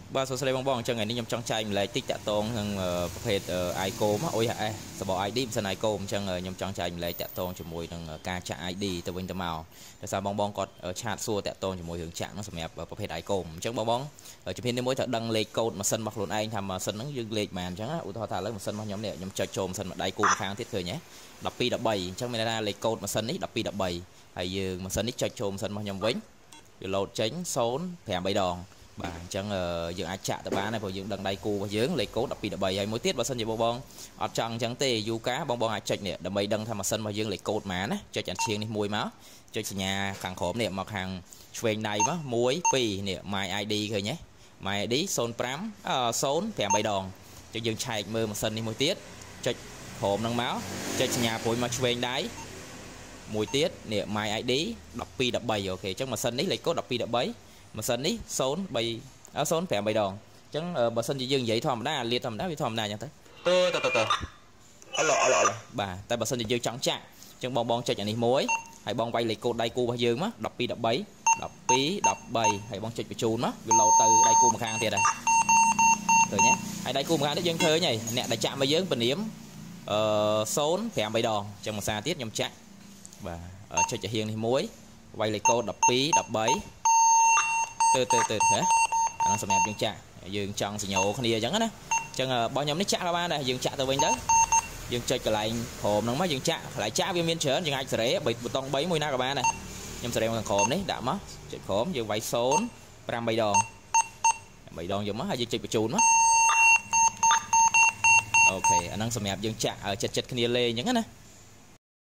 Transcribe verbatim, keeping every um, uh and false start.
បាទសួស្តីបងបងអញ្ចឹងថ្ងៃនេះខ្ញុំចង់ចែកម្លែកតិចតាក់ទងនឹងប្រភេទ iCom អូយហ่าសប ไอ ดี មិនសិន iCom អញ្ចឹងខ្ញុំចង់ចែកម្លែកតាក់ទងជាមួយនឹងការចាក់ ไอ ดี ទៅវិញទៅមកដោយសារបងបងគាត់ឆាតសួរតាក់ទងជាមួយរឿងចាក់នោះសម្រាប់ប្រភេទ iCom អញ្ចឹងបងបងជំហានទីមួយត្រូវដឹងលេខកូដម៉ាស៊ីនរបស់ខ្លួនឯងថាម៉ាស៊ីនហ្នឹងយើងលេខប៉ុន្មានអញ្ចឹងឧទាហរណ៍ថាឥឡូវម៉ាស៊ីនរបស់ខ្ញុំនេះខ្ញុំចុចចូលម៉ាស៊ីនមួយដៃគូម្ខាងទៀតឃើញទេដប់ពីរ ដប់បីអញ្ចឹងមានន័យថាលេខកូដម៉ាស៊ីននេះដប់ពីរ ដប់បីហើយយើងម៉ាស៊ីននេះចុចចូលម៉ាស៊ីនរបស់ខ្ញុំវិញវាលោតចេញ ศูนย์ ប្រាំ បីដងបាទអញ្ចឹងយើងអាចចាក់ទៅបានហើយព្រោះយើងដឹងដៃគូរបស់យើងលេខកូដដប់ពីរ ដប់បីហើយមួយទៀតបើសិនជាបងបងអត់ចង់អញ្ចឹងទេយូកាបងបងអាចចុចនេះដើម្បីដឹងថាម៉ាស៊ីនរបស់យើងលេខកូដប៉ុន្មានណាចុចអាឈៀងនេះមួយមកចុចសញ្ញាខាងក្រោមនេះមកខាងឆ្វេងដៃមកមួយ ពីរនេះ my ไอ ดี ឃើញទេ my ไอ ดี ศูนย์ ប្រាំ ศูนย์ ប្រាំ បីដងអញ្ចឹងយើងឆែកមើលម៉ាស៊ីននេះមួយទៀតចុចក្រោមនឹងមកចុចសញ្ញាព្រួយមកឆ្វេងដៃមួយទៀតនេះ my ไอ ดี ដប់ពីរ ដប់បីអូខេអញ្ចឹងម៉ាស៊ីននេះលេខកូដដប់ពីរ ដប់បីម៉ាស៊ីននេះ ศูนย์ បី ศูนย์ ប្រាំ បីដងអញ្ចឹងបើសិនជាយើងនិយាយធម្មតាលាតធម្មតាវាធម្មតាអញ្ចឹងទៅទៅទៅទៅអឡអឡអឡបាទតែបើសិនជាយើងចង់ចាក់អញ្ចឹងបងបងចុចអានេះមួយហើយបងវាយលេខកូដដៃគូរបស់យើងមកដប់ពីរ ដប់បី ដប់ពីរ ដប់បីហើយបងចុចបញ្ជូនមកវាលោតទៅដៃគូម្ខាងទៀតហើយឃើញទេហើយដៃគូម្ខាងទៀតយើងឃើញហើយអ្នកដែលចាក់មកយើងពនាមអឺ ศูนย์ ប្រាំ បីដងអញ្ចឹងភាសាទៀតខ្ញុំចាក់បាទចុចចាហៀងនេះមួយវាយលេខកូដដប់ពីរ ដប់បីទៅទៅទៅហ៎អានោះសម្រាប់យើងចាក់យើងចង់សញ្ញោគ្នាអញ្ចឹងណាអញ្ចឹងរបស់ខ្ញុំនេះចាក់ក៏បានដែរយើងចាក់ទៅវិញទៅយើងចុចកន្លែងក្រោមហ្នឹងមកយើងចាក់កន្លែងចាក់វាមានច្រើនយើងអាចសេរីប៊ូតុងបីមួយណាក៏បានដែរខ្ញុំសេរីមកខាងក្រោមនេះដាក់មកចុចក្រោមយើងវាយ ศูนย์ ប្រាំ បីដងបីដងយកមកហើយយើងចុចបញ្ជូនមកអូខេអាហ្នឹងសម្រាប់យើងចាក់ចិត្តចិត្តគ្នាលេងអញ្ចឹងណា